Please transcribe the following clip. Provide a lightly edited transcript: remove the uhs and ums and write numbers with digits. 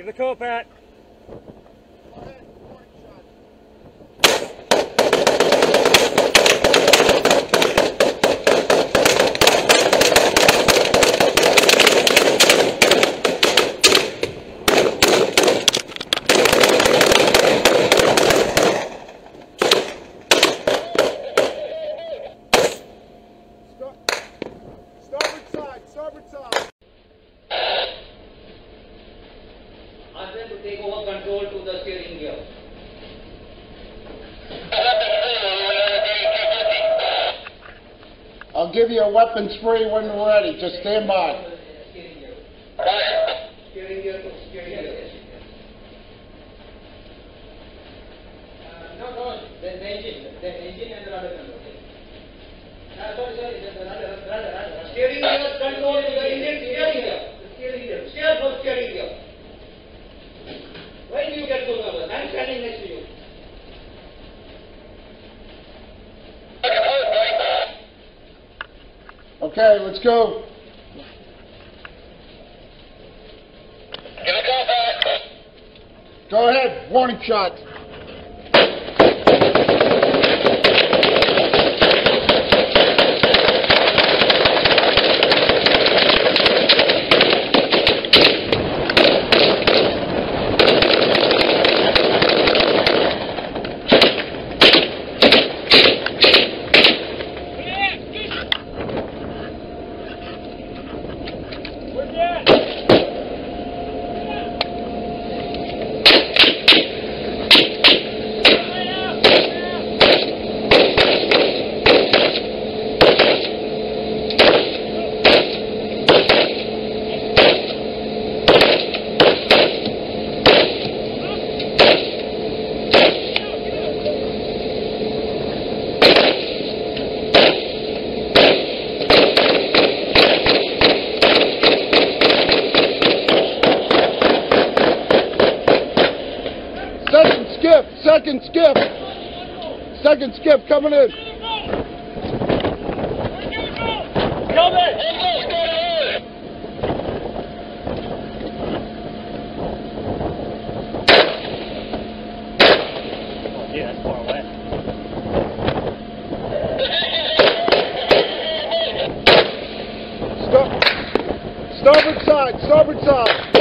Give the call, Pat. Starboard side. Ask them to take over control to the steering gear. I'll give you a weapon spray when we're ready. Just stand by. Steering gear. Steering gear to steering gear. No, the engine and the rudder control. Sorry, steering gear control to the engine steering gear. Steering gear. Steer for steering gear. Why do you get so nervous? I'm standing next to you. Okay, let's go. Go ahead. Warning shot. Second skip coming in. Yeah, that's far away. Starboard side, starboard side.